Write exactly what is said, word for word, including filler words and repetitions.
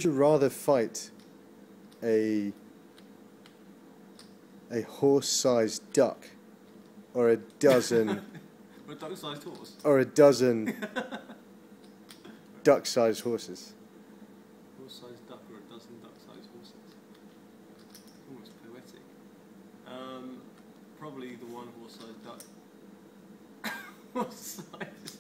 Would you rather fight a a horse-sized duck, or a dozen, or a duck-sized horse, or a dozen duck-sized horses? Horse-sized duck or a dozen duck-sized horses? Almost poetic. Um, probably the one horse-sized duck. Horse-sized.